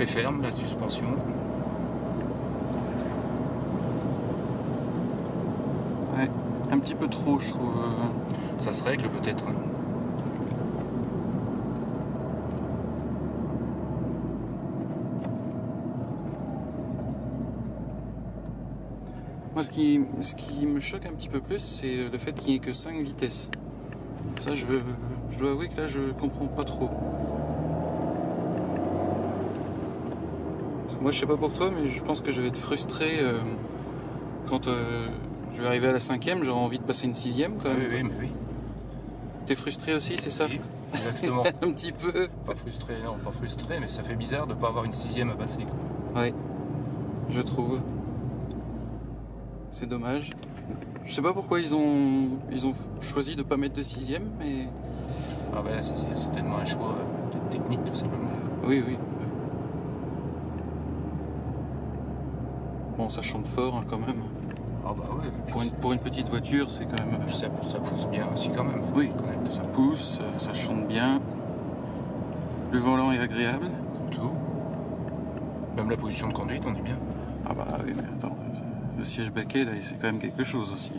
très ferme la suspension. Ouais, un petit peu trop je trouve. Ça se règle peut-être. Moi, ce qui me choque un petit peu plus, c'est le fait qu'il n'y ait que 5 vitesses. Ça, je dois avouer que là, je comprends pas trop. Moi, je sais pas pour toi, mais je pense que je vais être frustré quand je vais arriver à la 5e. J'aurai envie de passer une 6e, quand même. Oui, mais oui. T'es frustré aussi, c'est ça? Oui, exactement. Un petit peu. Pas frustré, non, pas frustré, mais ça fait bizarre de ne pas avoir une 6e à passer. Ouais, je trouve. C'est dommage. Je sais pas pourquoi ils ont choisi de pas mettre de 6e, mais... Ah ben, c'est certainement un choix technique, tout simplement. Oui, oui. Bon, ça chante fort hein, quand même. Ah bah oui. Pour une petite voiture, c'est quand même... Puis ça pousse bien aussi quand même. Oui, ça pousse, ça chante bien. Le volant est agréable. Tout. Même la position de conduite, on dit bien. Ah bah oui, mais attends, le siège baquet, là, c'est quand même quelque chose aussi.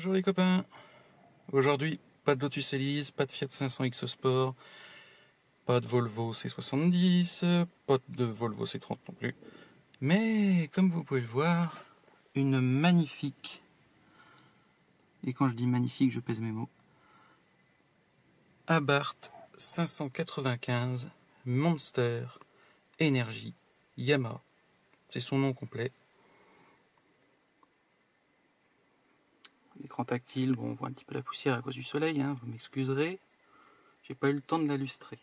Bonjour les copains. Aujourd'hui, pas de Lotus Elise, pas de Fiat 500 X Sport, pas de Volvo C70, pas de Volvo C30 non plus. Mais comme vous pouvez le voir, une magnifique, et quand je dis magnifique, je pèse mes mots, Abarth 595 Monster Energy Yamaha. C'est son nom complet. L'écran tactile, bon, on voit un petit peu la poussière à cause du soleil, hein, vous m'excuserez. J'ai pas eu le temps de la lustrer.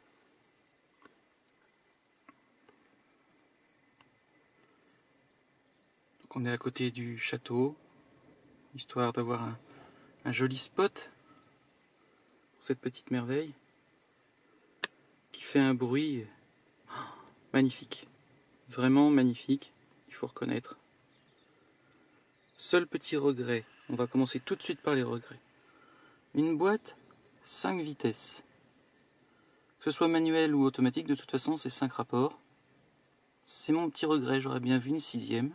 Donc on est à côté du château, histoire d'avoir un joli spot pour cette petite merveille qui fait un bruit magnifique. Vraiment magnifique, il faut reconnaître. Seul petit regret, on va commencer tout de suite par les regrets. Une boîte 5 vitesses. Que ce soit manuel ou automatique, de toute façon c'est 5 rapports. C'est mon petit regret, j'aurais bien vu une 6e.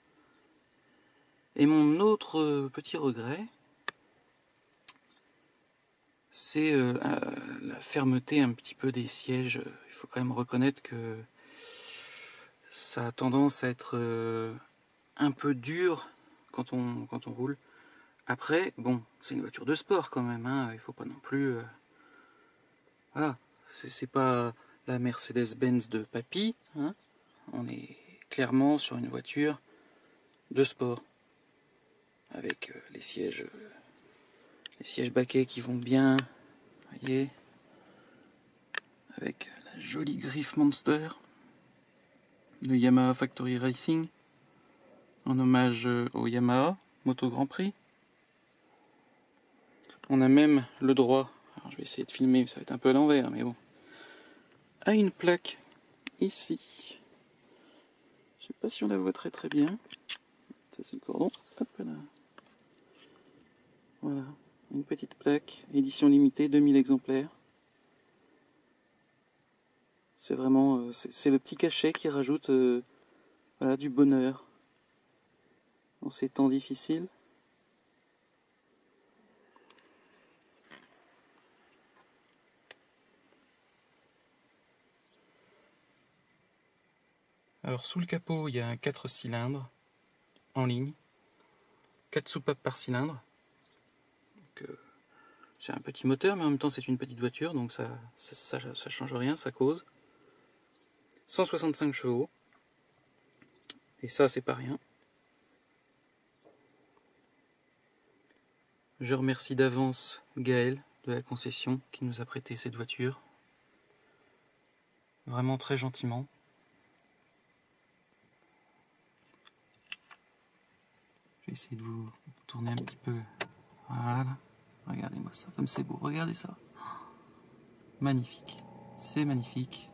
Et mon autre petit regret, c'est la fermeté un petit peu des sièges. Il faut quand même reconnaître que ça a tendance à être un peu dur quand on roule. Après, bon, c'est une voiture de sport quand même, hein, il faut pas non plus... voilà, c'est pas la Mercedes-Benz de papy, hein, on est clairement sur une voiture de sport. Avec les sièges baquets qui vont bien, voyez, avec la jolie griffe Monster, le Yamaha Factory Racing, en hommage au Yamaha Moto Grand Prix. On a même le droit, alors je vais essayer de filmer, ça va être un peu à l'envers, mais bon, à une plaque ici. Je sais pas si on la voit très bien. Ça c'est le cordon. Hop là. Voilà, une petite plaque, édition limitée, 2000 exemplaires. C'est vraiment, c'est le petit cachet qui rajoute voilà, du bonheur dans ces temps difficiles. Alors sous le capot, il y a un 4 cylindres en ligne, 4 soupapes par cylindre. C'est un petit moteur, mais en même temps c'est une petite voiture, donc ça change rien, ça cause. 165 chevaux, et ça c'est pas rien. Je remercie d'avance Gaël de la concession qui nous a prêté cette voiture. Vraiment très gentiment. Je vais essayer de vous tourner un petit peu. Voilà. Regardez-moi ça, comme c'est beau. Regardez ça. Magnifique. C'est magnifique.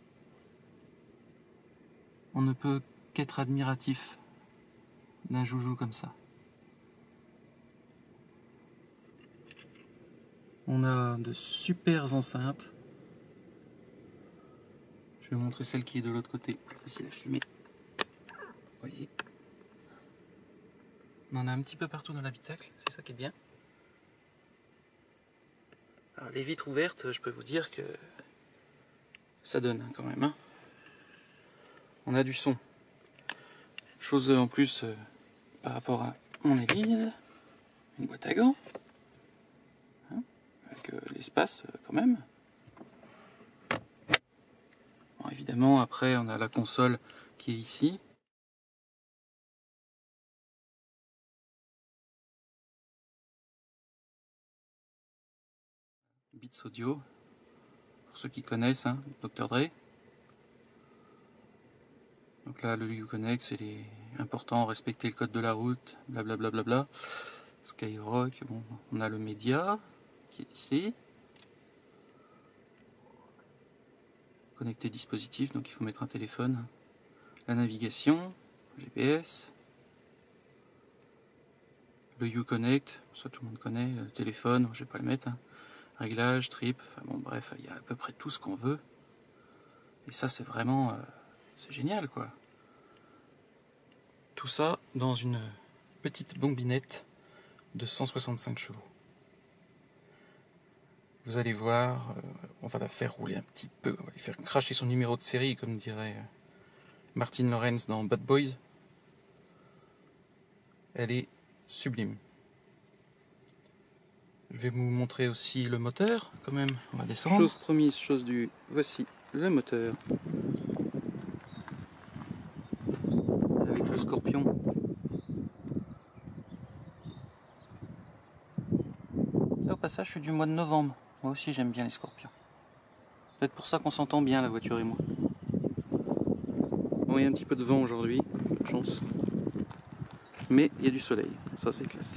On ne peut qu'être admiratif d'un joujou comme ça. On a de super enceintes. Je vais vous montrer celle qui est de l'autre côté, plus facile à filmer. Vous voyez. On en a un petit peu partout dans l'habitacle, c'est ça qui est bien. Alors les vitres ouvertes, je peux vous dire que ça donne hein, quand même. Hein. On a du son. Chose en plus par rapport à mon Élise, une boîte à gants, hein, avec l'espace quand même. Bon, évidemment, après on a la console qui est ici. Beats Audio, pour ceux qui connaissent, hein, Dr Dre. Donc là, le Uconnect, c'est important, respecter le code de la route, blablabla. Bla bla bla. Skyrock, bon, on a le média qui est ici. Connecter dispositif, donc il faut mettre un téléphone. La navigation, GPS. Le Uconnect, ça tout le monde connaît, le téléphone, je vais pas le mettre. Hein. Réglage, trip, enfin bon bref, il y a à peu près tout ce qu'on veut. Et ça c'est vraiment, c'est génial quoi. Tout ça dans une petite bombinette de 165 chevaux. Vous allez voir, on va la faire rouler un petit peu, on va lui faire cracher son numéro de série, comme dirait Martin Lawrence dans Bad Boys. Elle est sublime. Je vais vous montrer aussi le moteur, quand même. On va descendre. Chose promise, chose due. Voici le moteur. Avec le Scorpion. Là, au passage, je suis du mois de novembre. Moi aussi, j'aime bien les Scorpions. Peut-être pour ça qu'on s'entend bien, la voiture et moi. Bon, il y a un petit peu de vent aujourd'hui, peu de chance. Mais il y a du soleil, ça c'est classe.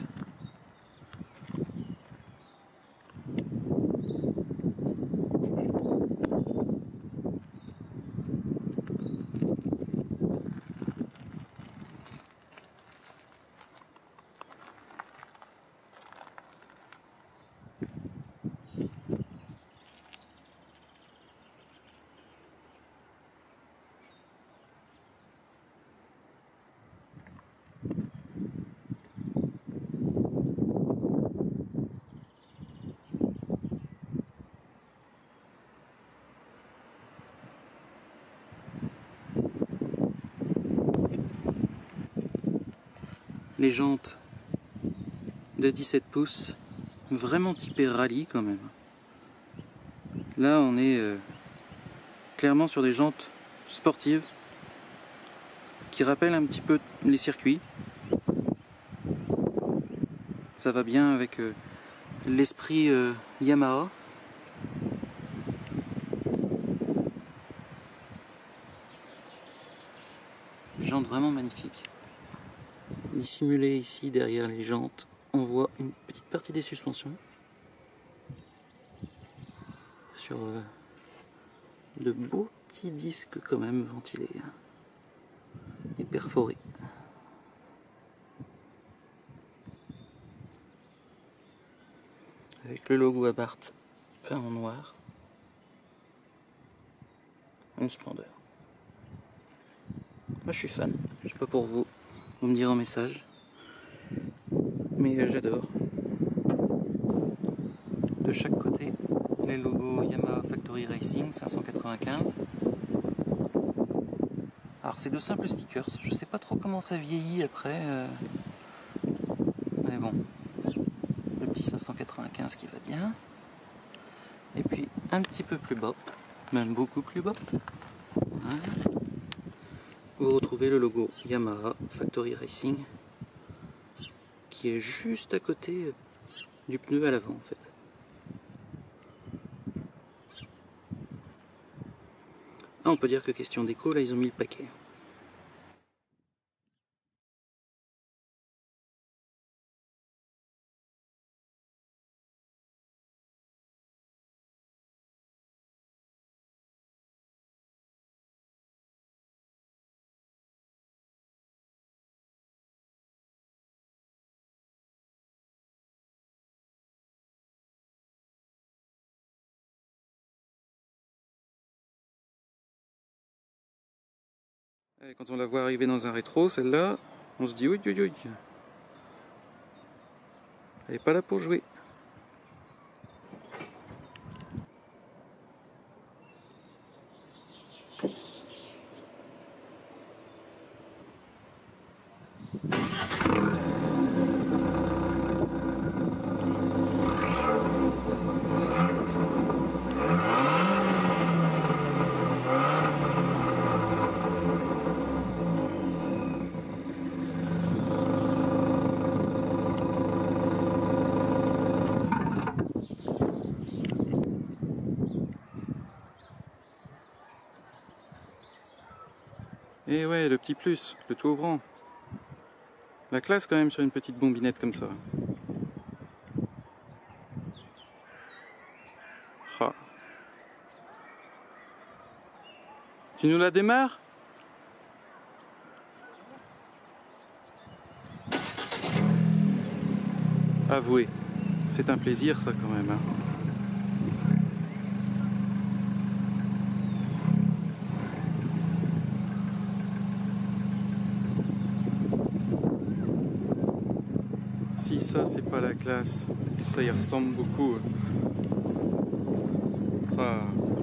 Les jantes de 17 pouces, vraiment typées rallye quand même. Là on est clairement sur des jantes sportives qui rappellent un petit peu les circuits. Ça va bien avec l'esprit Yamaha. Jantes vraiment magnifiques. Dissimulé ici derrière les jantes, on voit une petite partie des suspensions sur de beaux petits disques quand même ventilés et perforés. Avec le logo Abarth peint en noir. Une splendeur. Moi je suis fan, je sais pas pour vous. Vous me direz en message, mais j'adore. De chaque côté, les logos Yamaha Factory Racing 595. Alors c'est de simples stickers, je sais pas trop comment ça vieillit après, mais bon, le petit 595 qui va bien. Et puis un petit peu plus bas, même beaucoup plus bas, voilà. Vous retrouvez le logo Yamaha Factory Racing qui est juste à côté du pneu à l'avant en fait. Ah, on peut dire que question déco, là ils ont mis le paquet. Et quand on la voit arriver dans un rétro, celle-là, on se dit oui, oui, oui. Elle n'est pas là pour jouer. Et ouais, le petit plus, le tout ouvrant. La classe quand même sur une petite bombinette comme ça. Ah. Tu nous la démarres ? Avouez, c'est un plaisir ça quand même. Hein. si ça c'est pas la classe. Ça y ressemble beaucoup. Ah.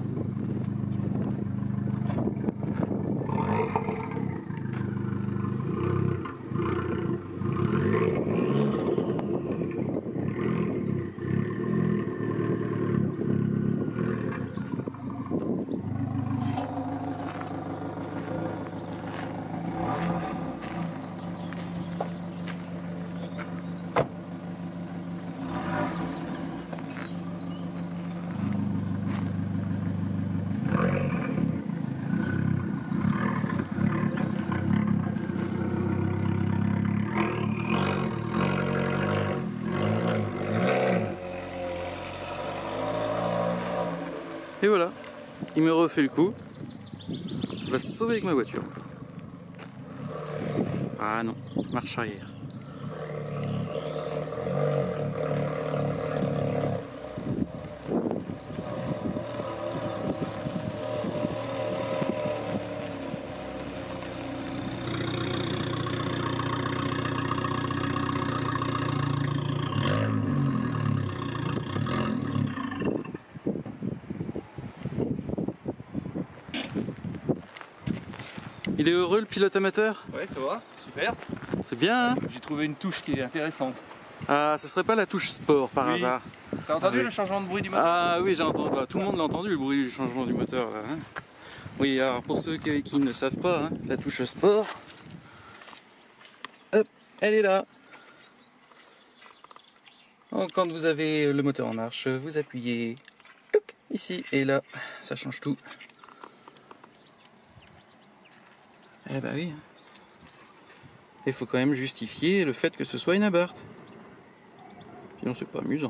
Et voilà, il me refait le coup. Il va se sauver avec ma voiture. Ah non, marche arrière. Il est heureux le pilote amateur? Ouais, ça va, super. C'est bien, hein? J'ai trouvé une touche qui est intéressante. Ah, ce serait pas la touche sport par Oui. hasard? T'as entendu Oui. le changement de bruit du moteur? Ah oui, j'ai entendu. Bah, tout le monde l'a entendu, le bruit du changement du moteur là. Hein. Oui, alors pour ceux qui ne savent pas, hein, la touche sport, hop, elle est là. Donc, quand vous avez le moteur en marche, vous appuyez touc, ici et là, ça change tout. Eh bah oui. Il faut quand même justifier le fait que ce soit une Abarth. Sinon c'est pas amusant.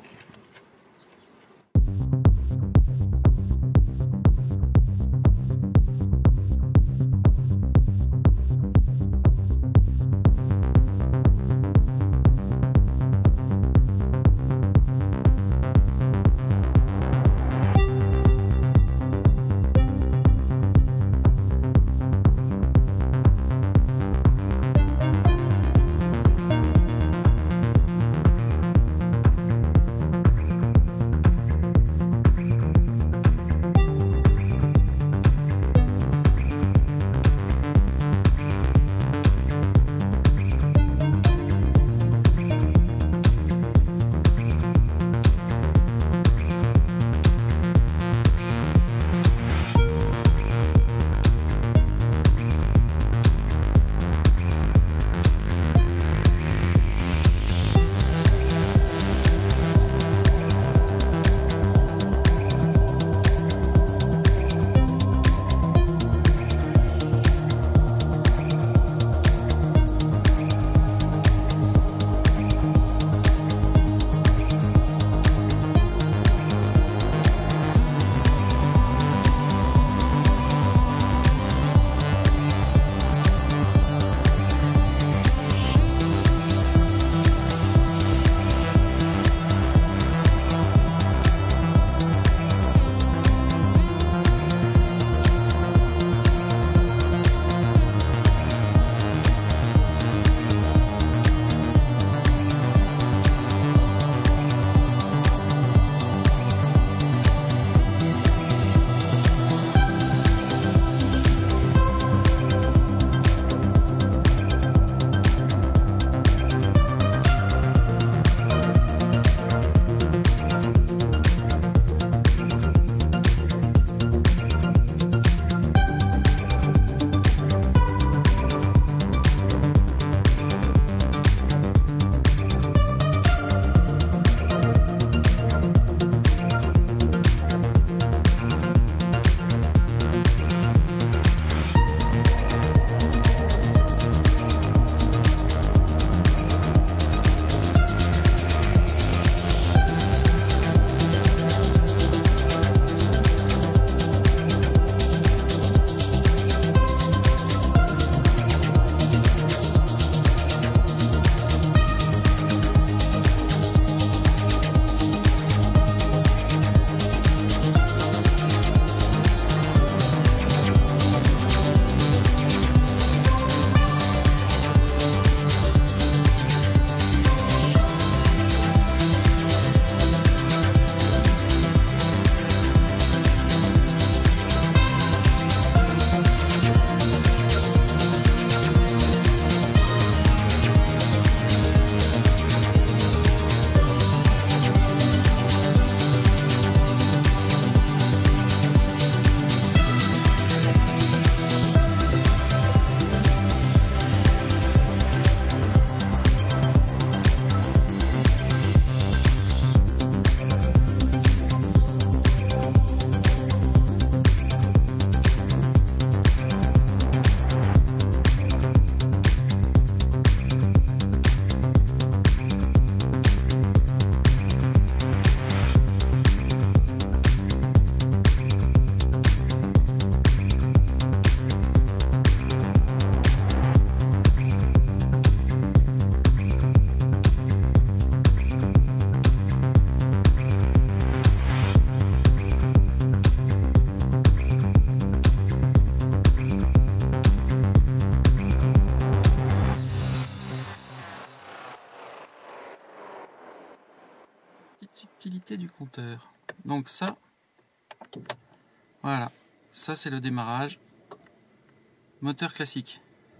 subtilité du compteur. Donc ça, voilà, ça c'est le démarrage. Moteur classique.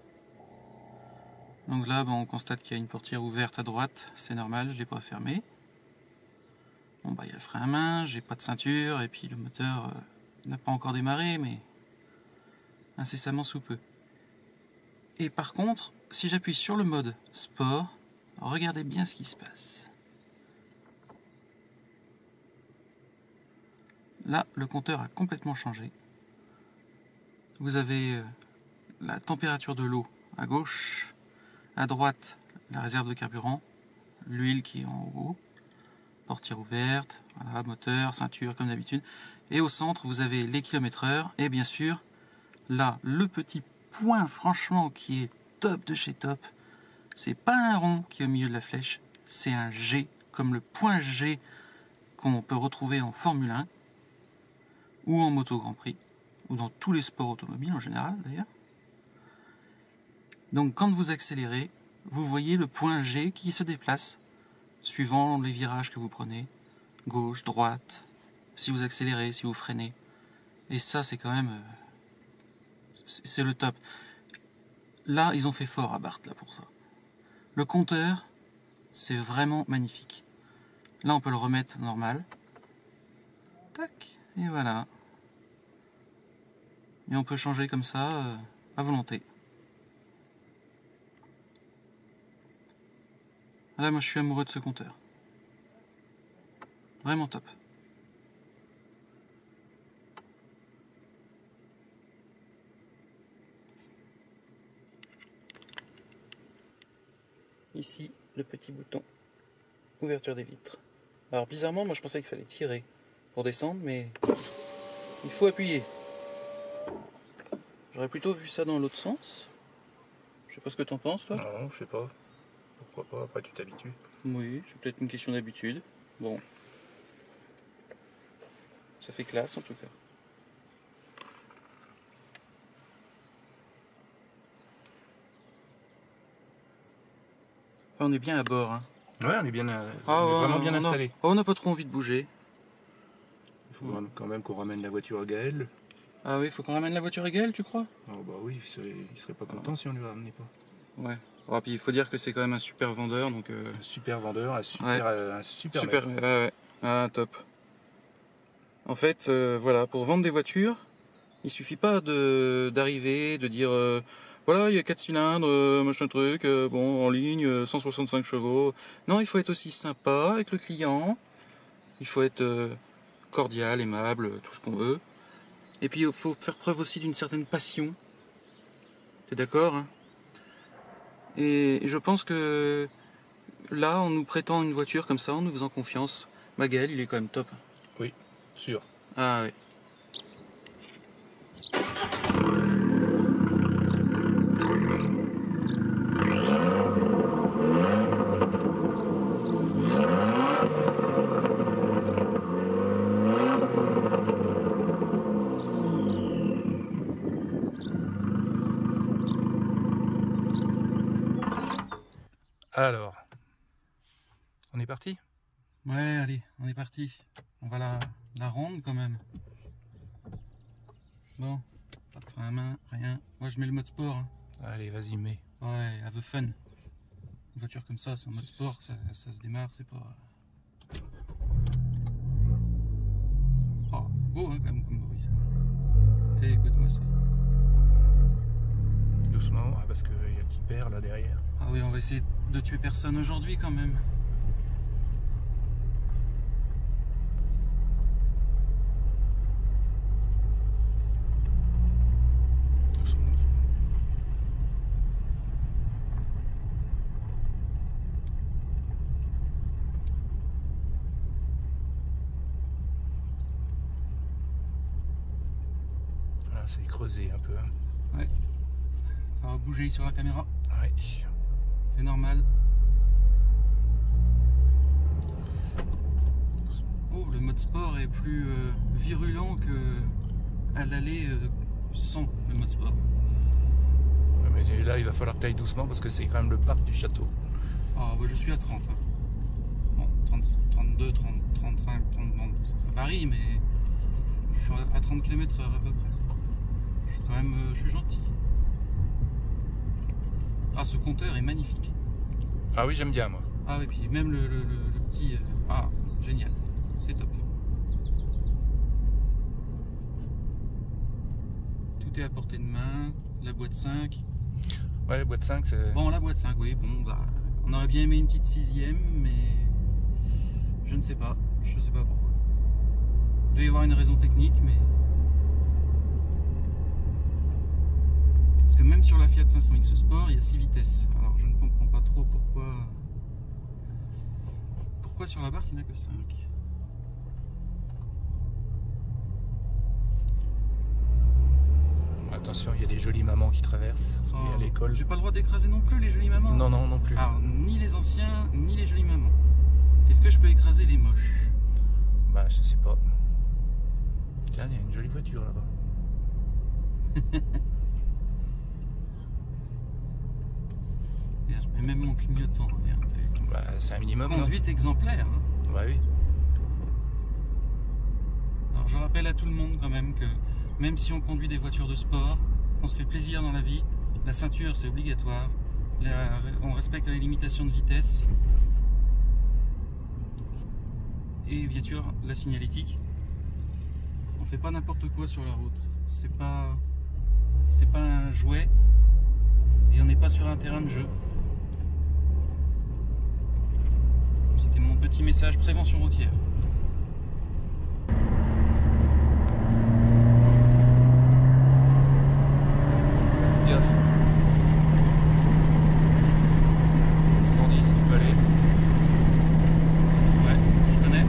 Donc là, on constate qu'il y a une portière ouverte à droite, c'est normal, je ne l'ai pas fermée. Bon bah il y a le frein à main, j'ai pas de ceinture, et puis le moteur n'a pas encore démarré, mais incessamment sous peu. Et par contre, si j'appuie sur le mode sport, regardez bien ce qui se passe. Là, le compteur a complètement changé. Vous avez la température de l'eau à gauche, à droite la réserve de carburant, l'huile qui est en haut, portière ouverte, voilà, moteur, ceinture comme d'habitude. Et au centre, vous avez les kilomètres/heure et bien sûr, là, le petit point franchement qui est top de chez top, c'est pas un rond qui est au milieu de la flèche, c'est un G, comme le point G qu'on peut retrouver en Formule 1 ou en moto Grand Prix, ou dans tous les sports automobiles en général d'ailleurs. Donc quand vous accélérez, vous voyez le point G qui se déplace suivant les virages que vous prenez, gauche, droite, si vous accélérez, si vous freinez. Et ça c'est quand même... c'est le top. Là, ils ont fait fort à Barthes là, pour ça. Le compteur, c'est vraiment magnifique. Là, on peut le remettre normal. Tac, et voilà. Et on peut changer comme ça à volonté. Là, moi, je suis amoureux de ce compteur. Vraiment top. Ici, le petit bouton ouverture des vitres. Alors bizarrement, moi je pensais qu'il fallait tirer pour descendre, mais il faut appuyer. J'aurais plutôt vu ça dans l'autre sens. Je sais pas ce que t'en penses, toi. Non, je sais pas. Pourquoi pas, après tu t'habitues. Oui, c'est peut-être une question d'habitude. Bon. Ça fait classe en tout cas. Enfin, on est bien à bord. Hein. Ouais, on est bien, on est vraiment bien installé. On n'a pas trop envie de bouger. Il faut quand même qu'on ramène la voiture à Gaël. Ah oui, il faut qu'on ramène la voiture à Gaël, tu crois? Oh bah oui, il serait pas content si on ne lui ramenait pas. Ouais. Oh, puis il faut dire que c'est quand même un super vendeur, donc... Un super vendeur, un super mec. Ouais. Ah, top. En fait, voilà, pour vendre des voitures, il suffit pas d'arriver, de dire... voilà, il y a 4 cylindres, machin truc, bon, en ligne, 165 chevaux. Non, il faut être aussi sympa avec le client. Il faut être cordial, aimable, tout ce qu'on veut. Et puis, il faut faire preuve aussi d'une certaine passion. T'es d'accord, hein? Et je pense que là, en nous prêtant une voiture comme ça, en nous faisant confiance, Gaël, il est quand même top. Oui, sûr. Ah oui. Alors, on est parti? Ouais, allez, on est parti. On va la rendre quand même. Bon, pas de frein à main, rien. Moi je mets le mode sport. Hein. Allez, vas-y, mets. Ouais, have fun. Une voiture comme ça, c'est en mode sport, ça se démarre, c'est pas... Oh, c'est beau hein, quand même comme bruit ça. Et écoute-moi ça. Doucement, parce qu'il y a un petit père là derrière. Ah oui, on va essayer de tuer personne aujourd'hui quand même. Doucement. Là, c'est creusé un peu. Hein. Ouais. Ça va bouger sur la caméra. Ouais. C'est normal. Oh, le mode sport est plus virulent que à l'aller sans le mode sport. Ouais, mais là, il va falloir que tu ailles doucement parce que c'est quand même le parc du château. Ah, bah, je suis à 30. Hein. Bon, 30, 32, 30, 35, 30, bon, ça varie, mais je suis à 30 km/h à peu près. Je suis gentil. Ah, ce compteur est magnifique. Ah oui, j'aime bien moi. Ah oui, puis même le petit... ah, génial, c'est top. Tout est à portée de main, la boîte 5. Ouais, la boîte 5, c'est... Bon, la boîte 5, oui, bon, bah, on aurait bien aimé une petite 6e, mais je ne sais pas. Je ne sais pas pourquoi. Il doit y avoir une raison technique, mais... Parce que même sur la Fiat 500X Sport, il y a 6 vitesses. Alors, je ne comprends pas trop pourquoi... Pourquoi sur la barre, il n'y en a que 5. Attention, il y a des jolies mamans qui traversent. Oh, et à l'école. J'ai pas le droit d'écraser non plus les jolies mamans. Non, non, non plus. Alors, ni les anciens, ni les jolies mamans. Est-ce que je peux écraser les moches? Bah, je sais pas. Tiens, il y a une jolie voiture là-bas. Je mets même mon clignotant, regarde. Bah, c'est un minimum. Conduite exemplaire. Hein. Bah oui. Alors, je rappelle à tout le monde quand même que même si on conduit des voitures de sport, qu'on se fait plaisir dans la vie, la ceinture c'est obligatoire, on respecte les limitations de vitesse et bien sûr la signalétique. On fait pas n'importe quoi sur la route. C'est pas un jouet et on n'est pas sur un terrain de jeu. C'était mon petit message prévention routière. Gaffe. 110, tu peux aller. Ouais, je connais.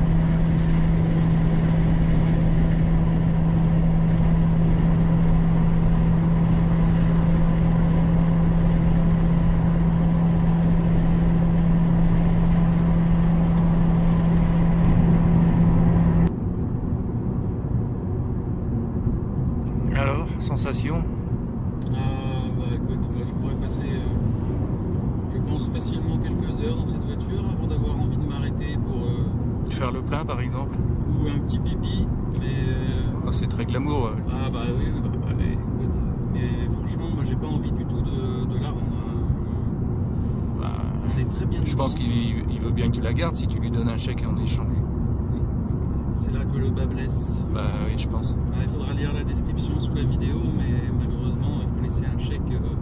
Alors, sensation? Bah écoute, moi je pourrais passer, je pense facilement quelques heures dans cette voiture avant d'avoir envie de m'arrêter pour... Faire le plein par exemple? ou un petit pipi, mais... Oh, c'est très glamour. ah bah oui, écoute, mais franchement moi j'ai pas envie du tout de la rendre. Hein. Bah, On est très bien je pense dedans. qu'il veut bien que tu la gardes si tu lui donnes un chèque en échange. C'est là que le bas blesse. Bah oui, je pense. Il faudra lire la description sous la vidéo, mais malheureusement il faut laisser un chèque